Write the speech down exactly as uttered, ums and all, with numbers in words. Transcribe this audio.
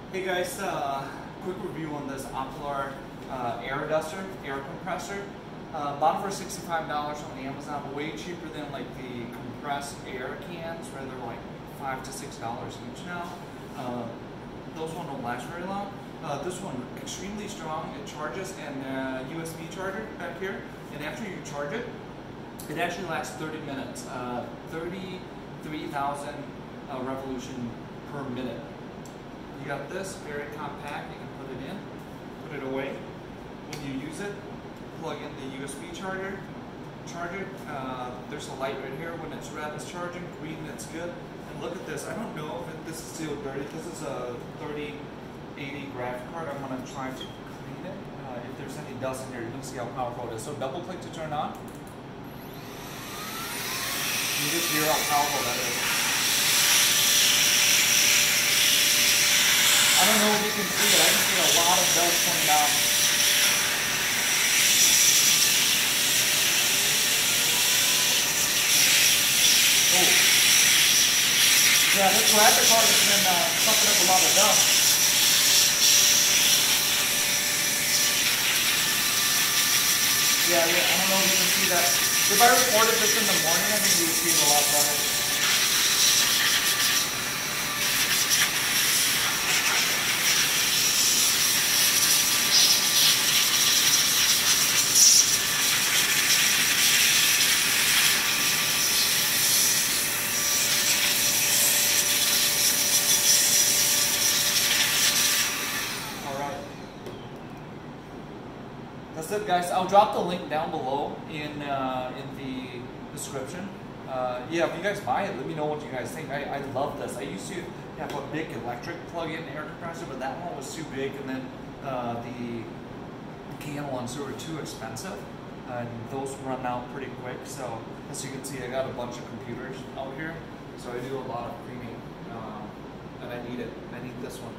Hey guys, uh, quick review on this Optilar uh, air duster, air compressor. Uh, bought it for sixty-five dollars on Amazon, way cheaper than like the compressed air cans, where they're like five to six dollars each now. Uh, those one don't last very long. Uh, this one extremely strong. It charges and uh, U S B charger back here, and after you charge it, it actually lasts thirty minutes, uh, thirty-three thousand uh, revolution per minute. You got this, very compact, you can put it in, put it away. When you use it, plug in the U S B charger, charge it. Uh, there's a light right here. When it's red, it's charging, green, it's good. And look at this, I don't know if it, this is still dirty. This is a thirty eighty graphic card. I'm gonna try to clean it. Uh, if there's any dust in here, you can see how powerful it is. So double click to turn on. You just hear how powerful that is. I don't know if you can see it, I can see a lot of dust coming out. Oh. Yeah, this graphic card has been uh, sucking up a lot of dust. Yeah, yeah, I don't know if you can see that. If I recorded this in the morning, I think you would see it a lot better. That's it, guys. I'll drop the link down below in uh, in the description. Uh, yeah, if you guys buy it, let me know what you guys think. I, I love this. I used to have a big electric plug-in air compressor, but that one was too big, and then uh, the can ones were too expensive, and those run out pretty quick. So as you can see, I got a bunch of computers out here, so I do a lot of cleaning, um, and I need it. I need this one.